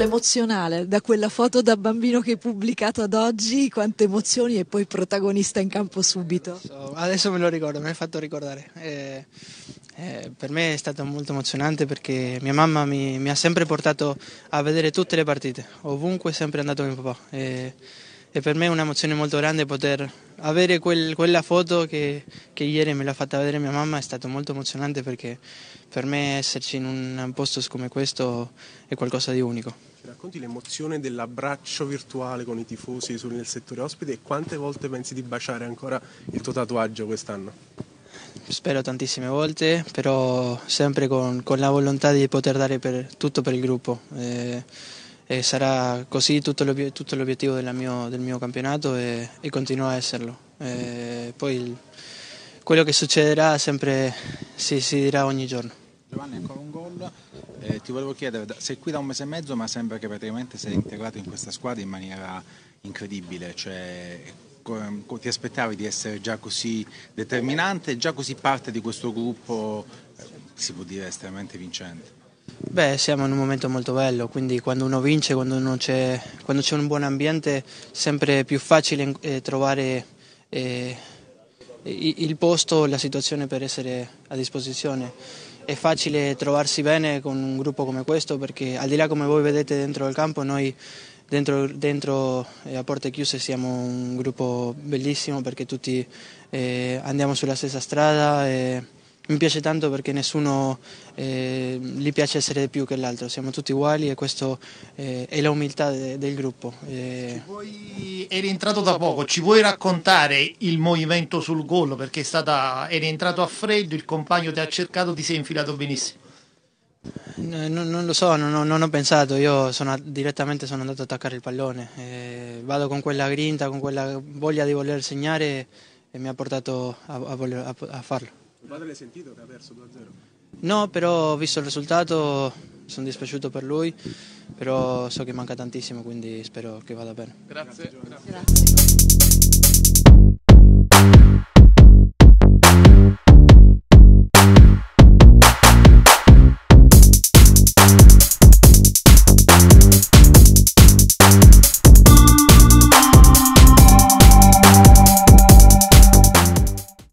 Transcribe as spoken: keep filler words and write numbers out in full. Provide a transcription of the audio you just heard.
parlo emozionale, da quella foto da bambino che hai pubblicato ad oggi, quante emozioni e poi protagonista in campo subito. Adesso me lo ricordo, mi hai fatto ricordare. Eh, eh, per me è stato molto emozionante perché mia mamma mi, mi ha sempre portato a vedere tutte le partite, ovunque è sempre andato mio papà. Eh, e per me è un'emozione molto grande poter avere quel, quella foto che, che ieri me l'ha fatta vedere mia mamma, è stato molto emozionante perché per me esserci in un posto come questo è qualcosa di unico. Ci racconti l'emozione dell'abbraccio virtuale con i tifosi nel settore ospite e quante volte pensi di baciare ancora il tuo tatuaggio quest'anno? Spero tantissime volte, però sempre con, con la volontà di poter dare per, tutto per il gruppo. Eh, e sarà così tutto, l'obiet- tutto l'obiettivo della mio, del mio campionato e, e continua a esserlo. Eh, poi il, quello che succederà sempre si, si dirà ogni giorno. Giovanni, ancora un gol. Eh, ti volevo chiedere, sei qui da un mese e mezzo ma sembra che praticamente sei integrato in questa squadra in maniera incredibile, cioè, ti aspettavi di essere già così determinante, già così parte di questo gruppo, eh, si può dire estremamente vincente? Beh, siamo in un momento molto bello, quindi quando uno vince, quando, uno c'è, quando c'è un buon ambiente, è sempre più facile eh, trovare eh, il posto, la situazione per essere a disposizione. È facile trovarsi bene con un gruppo come questo perché al di là come voi vedete dentro il campo, noi dentro, dentro eh, a porte chiuse siamo un gruppo bellissimo perché tutti eh, andiamo sulla stessa strada. E mi piace tanto perché nessuno eh, gli piace essere più che l'altro, siamo tutti uguali e questo eh, è l'umiltà de, del gruppo. Eh. Ci puoi, eri entrato da poco, ci puoi raccontare il movimento sul gol perché è stata, eri entrato a freddo, il compagno ti ha cercato, ti sei infilato benissimo. No, non lo so, non ho, non ho pensato, io sono, direttamente sono andato ad attaccare il pallone, eh, vado con quella grinta, con quella voglia di voler segnare e mi ha portato a, a, voler, a, a farlo. Il padre l'hai sentito che ha perso due a zero? No, però visto il risultato sono dispiaciuto per lui, però so che manca tantissimo, quindi spero che vada bene. Grazie. Grazie, Grazie.